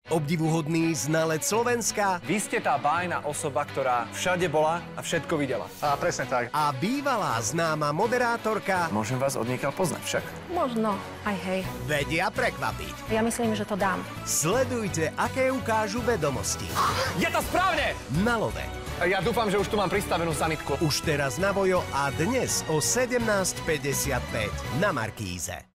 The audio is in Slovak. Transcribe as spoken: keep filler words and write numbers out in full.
Obdivuhodný znalec Slovenska. Vy ste tá bájna osoba, ktorá všade bola a všetko videla. A presne tak. A bývalá známa moderátorka. Môžem vás odniekaľ poznať však. Možno, aj hej. Vedia prekvapiť. Ja myslím, že to dám. Sledujte, aké ukážu vedomosti. Je to správne! Na Love. Ja dúfam, že už tu mám pristavenú sanitku. Už teraz na Vojo a dnes o sedemnásť päťdesiatpäť na Markíze.